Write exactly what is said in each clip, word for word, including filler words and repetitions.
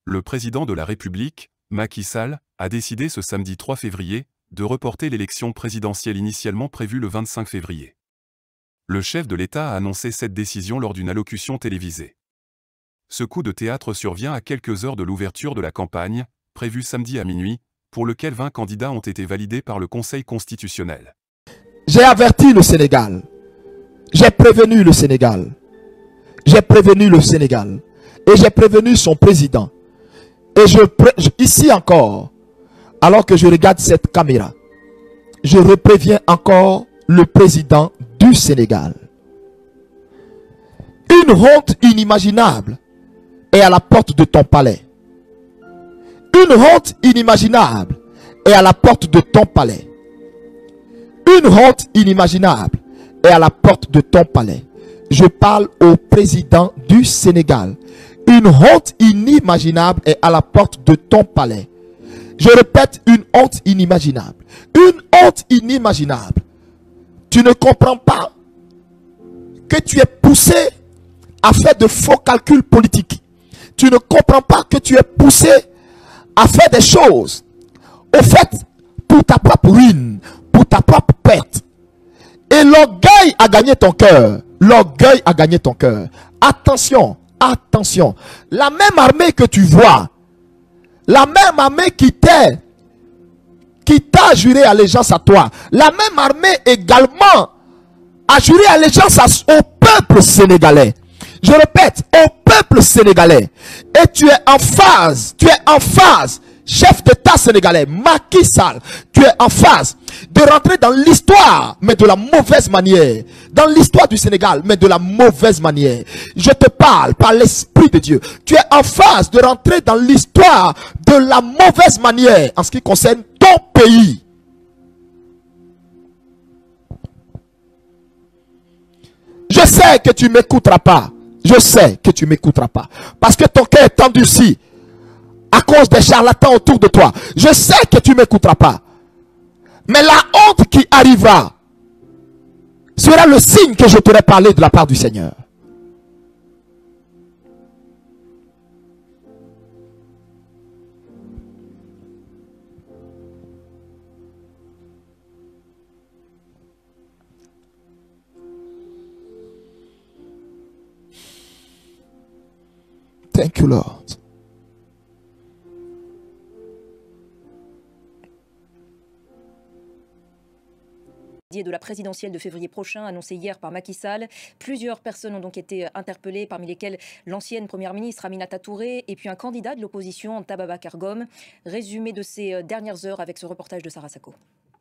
Le président de la République, Macky Sall, a décidé ce samedi trois février de reporter l'élection présidentielle initialement prévue le vingt-cinq février. Le chef de l'État a annoncé cette décision lors d'une allocution télévisée. Ce coup de théâtre survient à quelques heures de l'ouverture de la campagne, prévue samedi à minuit, pour lequel vingt candidats ont été validés par le Conseil constitutionnel. J'ai averti le Sénégal. J'ai prévenu le Sénégal. J'ai prévenu le Sénégal. Et j'ai prévenu son président. Et je, ici encore, alors que je regarde cette caméra, je repréviens encore le président du Sénégal. Une honte inimaginable est à la porte de ton palais. Une honte inimaginable est à la porte de ton palais. Une honte inimaginable est à la porte de ton palais. Je parle au président du Sénégal. Une honte inimaginable est à la porte de ton palais. Je répète, une honte inimaginable. Une honte inimaginable. Tu ne comprends pas que tu es poussé à faire de faux calculs politiques. Tu ne comprends pas que tu es poussé à faire des choses, au fait, pour ta propre ruine, pour ta propre perte. Et l'orgueil a gagné ton cœur. L'orgueil a gagné ton cœur. Attention, attention. La même armée que tu vois, la même armée qui t'est, qui t'a juré allégeance à toi, la même armée également a juré allégeance au peuple sénégalais. Je répète, au peuple sénégalais. Et tu es en phase, tu es en phase, chef d'État sénégalais, Macky Sall, tu es en phase de rentrer dans l'histoire, mais de la mauvaise manière. Dans l'histoire du Sénégal, mais de la mauvaise manière. Je te parle par l'Esprit de Dieu. Tu es en phase de rentrer dans l'histoire de la mauvaise manière en ce qui concerne ton pays. Je sais que tu ne m'écouteras pas. Je sais que tu ne m'écouteras pas. Parce que ton cœur est endurci à cause des charlatans autour de toi. Je sais que tu ne m'écouteras pas. Mais la honte qui arrivera sera le signe que je t'aurai parlé de la part du Seigneur. Thank you, Lord. De la présidentielle de février prochain, annoncée hier par Macky Sall. Plusieurs personnes ont donc été interpellées, parmi lesquelles l'ancienne première ministre Aminata Touré et puis un candidat de l'opposition, Anta Babacar Ngom. Résumé de ces dernières heures avec ce reportage de Sarah Sako.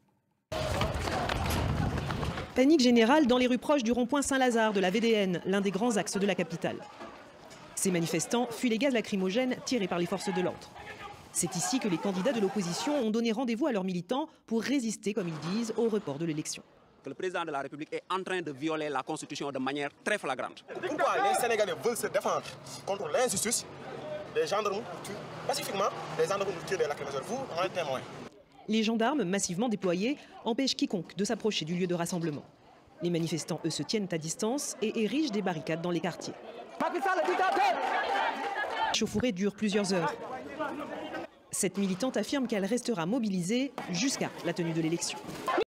Panique générale dans les rues proches du rond-point Saint-Lazare de la V D N, l'un des grands axes de la capitale. Ces manifestants fuient les gaz lacrymogènes tirés par les forces de l'ordre. C'est ici que les candidats de l'opposition ont donné rendez-vous à leurs militants pour résister, comme ils disent, au report de l'élection. Le président de la République est en train de violer la Constitution de manière très flagrante. Pourquoi les Sénégalais veulent se défendre contre l'injustice? Les gendarmes tuent pacifiquement, les gendarmes tirent des lacrymogènes. Vous en êtes témoin. Les gendarmes, massivement déployés, empêchent quiconque de s'approcher du lieu de rassemblement. Les manifestants, eux, se tiennent à distance et érigent des barricades dans les quartiers. L'échauffourée dure plusieurs heures. Cette militante affirme qu'elle restera mobilisée jusqu'à la tenue de l'élection.